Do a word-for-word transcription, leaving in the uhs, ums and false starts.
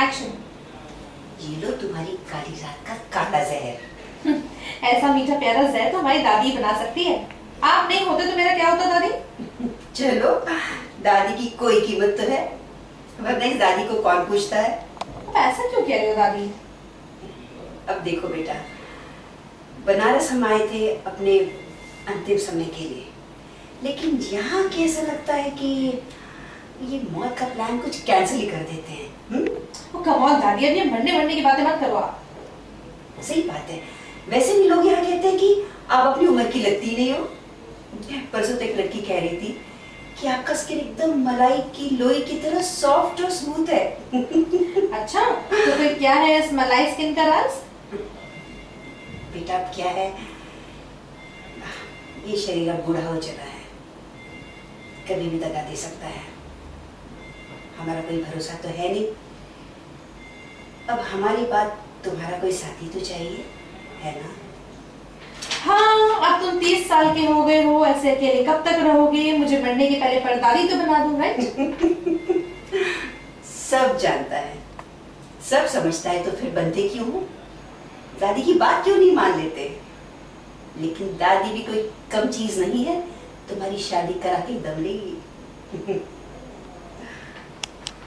Action. ये लो तुम्हारी काली रात का काला जहर। ऐसा मीठा प्यारा जहर तो हमारी दादी बना सकती है। आप नहीं होते तो मेरा क्या होता दादी? चलो, दादी की कोई कीमत तो है, वरना इस दादी को कौन पूछता है। अब ऐसा क्यों कह रहे हो दादी? अब देखो बेटा, बनारस हम आए थे अपने अंतिम समय के लिए, लेकिन यहाँ कैसा लगता है कि ये मौत का प्लान कुछ कैंसिल ही कर देते हैं। हम्म? कम ऑन दादी, अब ये मरने मरने की बातें मत करो आप। सही बात है, वैसे भी लोग यहाँ कहते हैं कि आप अपनी उम्र की लगती नहीं हो। परसों तो एक लड़की कह रही थी कि आपका स्किन एकदम मलाई की लोई की तरह सॉफ्ट और स्मूथ है। अच्छा, तो फिर क्या है इस मलाई स्किन का राज? बेटा अब क्या है, ये शरीर अब बूढ़ा हो चुका है, कभी भी दगा दे सकता है। हमारा कोई भरोसा तो है नहीं। अब हमारी बात तुम्हारा कोई साथी तो चाहिए, है ना? हाँ, अब तुम तीस साल के हो गए हो, ऐसे अकेले कब तक रहोगे? मुझे मरने के पहले परदादी तो बना दूं, राइट? सब जानता है, सब समझता है, तो फिर बनते क्यों हो? दादी की बात क्यों नहीं मान लेते? लेकिन दादी भी कोई कम चीज नहीं है, तुम्हारी शादी करा के दम लेगी।